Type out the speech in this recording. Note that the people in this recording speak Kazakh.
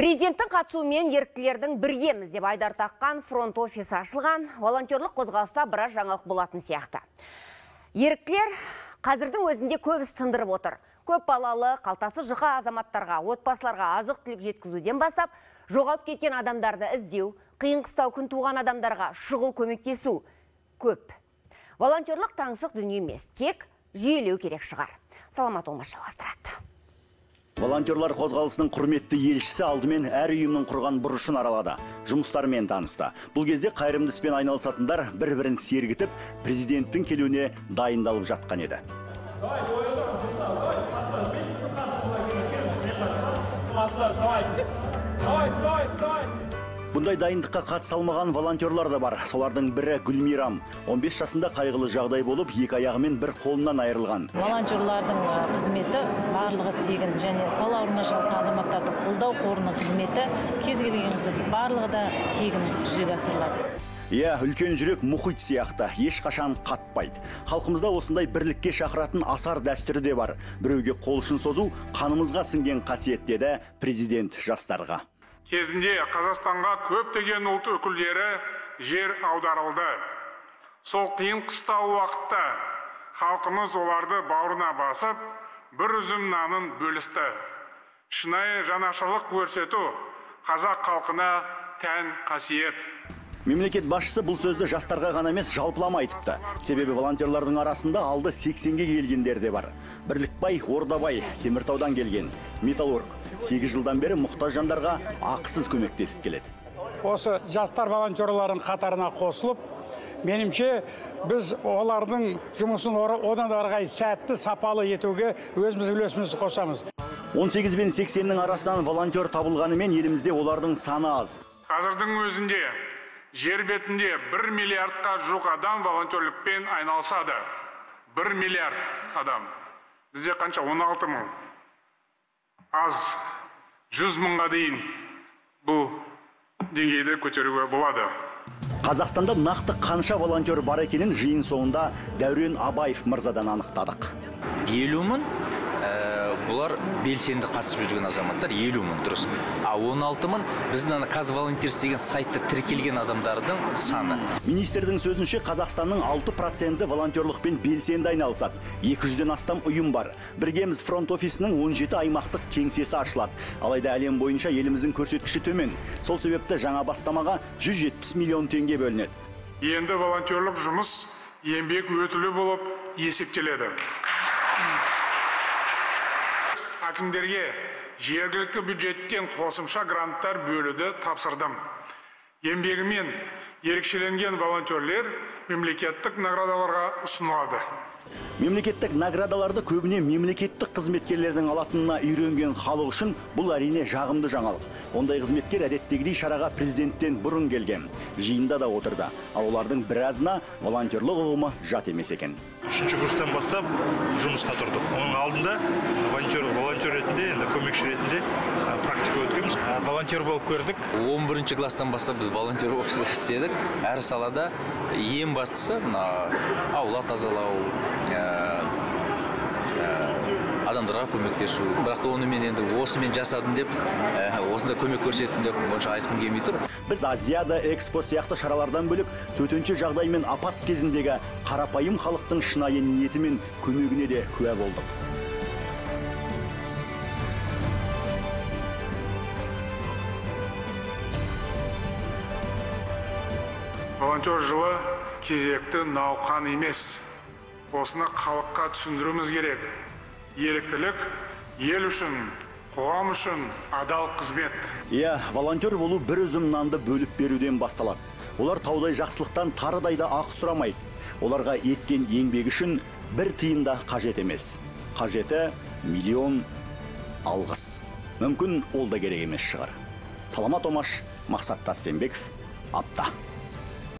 Президенттің қатысуымен еріктілердің біргеміз деп айдар таққан фронт офис ашылған, волонтерлық қозғалыста біраз жаңалық болатын сияқты. Еріктілер қазірдің өзінде көп іс тындырып отыр. Көп балалы, қалтасы жұқа азаматтарға, отбасыларға азық-түлік жеткізуден бастап, жоғалып кеткен адамдарды іздеу, қиын-қыстау күн туған адамдарға шұғыл көмектесу көп. Волонтерлық таңсық дүние емес, тек жүйелеу керек шығар. Саламат Омаш жалғастырады. Волонтерлар қозғалысының құрметті елшісі алдымен әр ұйымның құрған бұрышын аралады, жұмыстарымен танысты. Бұл кезде қайырымды іспен айналысатындар бір-бірін сергітіп, президенттің келуіне дайындалып жатқан еді. Бұндай дайындыққа қатыса алмаған волонтерлар да бар. Солардың бірі Гүлмирам. 15 жасында қайғылы жағдай болып, екі аяғымен бір қолынан айырылған. Волонтерлардың қызметі барлығы тегін, және сал ауруына шалдыққан азаматтарды қолдау қорының қызметі кез келген барлығы да тегін жүзеге асырылады. Үлкен жүрек мұхит сияқты, ешқашан қатпайды. Халқымызда осындай бірлікке шақыратын асар дәстүрі де бар. Біреуге қол ұшын созу қанымызға сіңген қасиет, деді президент жастарға. Кезінде Қазақстанға көптеген ұлт өкілдері жер аударылды. Сол қиын қыстау уақытта халқымыз оларды бауырына басып, бір үзім нанын бөлісті. Шынайы жанашырлық көрсету қазақ халқына тән қасиет. Мемлекет басшысы бұл сөзді жастарға ғана емес жалпылама айтыпты. Себебі волонтерлардың арасында алды 80-ге келгендер де бар. Бірлікбай Ордабай Теміртаудан келген металлург 8 жылдан бері мұқтаж жандарға ақысыз көмектесіп келеді. Осы жастар волонтерлардың қатарына қосылып, менімше біз олардың жұмысын одан әрі сәтті, сапалы етуге өзіміз үлесімізді қосамыз. 18 бен 80-нің арасынан волонтер табылғанымен елімізде олардың саны аз. Қазірдің өзінде жер бетінде 1 миллиардқа жуық адам волонтерлікпен айналысады. 1 миллиард адам. Бізде қанша? 16 мың. Аз 100 мыңға дейін бұл деңгейді көтеруге болады. Қазақстанда нақты қанша волонтер бар екенін жиын соңында Дәурен Абаев мырзадан анықтадық. 50 мың бұлар белсенді қатысып жүрген азаматтар, 50 мың дұрыс. А 16 мың біздің Казволонтерс деген сайтта тіркелген адамдардың саны. Министрдің сөзінше Қазақстанның 6% волонтерлықпен белсенді айналысады. 200-ден астам ұйым бар. Біргеміз фронт офисінің 17 аймақтық кеңсесі ашылады. Алайда әлем бойынша еліміздің көрсеткіші төмен. Сол себепті жаңа бастамаға 170 миллион теңге бөлінеді. Енді волонтерлік жұмыс еңбек өтілі болып есептеледі. Әкімдерге жергілікті бюджеттен қосымша гранттар бөлуді тапсырдым. Еңбегімен ерекшеленген волонтерлер мемлекеттік наградаларға ұсынылады. Мемлекеттік наградаларды көбіне мемлекеттік қызметкерлердің алатынына үйренген халық үшін бұл әрине жағымды жаңалық. Ондай қызметкер әдеттегідей шараға президенттен бұрын келген. Жиында да отырды. Ал олардың біразына волонтерлық ұғымы жат емес екен. 3-ші курстан бастап жұмысқа тұрдық. Оның алдында волонтер ретінде, көмекші ретінде практика өткенбіз. Волонтер болып көрдік. 11-ші класстан бастап біз волонтер болып істедік. Әр салада ең бастысы аула тазалау, адамдарға көмектесу. Бірақ оны мен енді осымен жасадым деп, осында көмек көрсеттім деп айтқым келмей тұр. Біз Азияда экспо сияқты шаралардан бөлек төтенше жағдай мен апат кезіндегі қарапайым халықтың шынайы ниеті мен көмегіне де куә болдық. Волонтер жылы кезекті науқан емес. Осыны халыққа түсіндіруіміз керек. Еріктілік ел үшін, қоғам үшін адал қызмет. Волонтер болу бір үзім нанды бөліп беруден басталады. Олар таудай жақсылықтан тарыдайда ақы сұрамайды. Оларға еткен еңбек үшін бір тиын да қажет емес. Қажеті миллион алғыс. Мүмкін ол да керек емес шығар. Саламат Омаш, Мақсат Тастанбеков, Апта.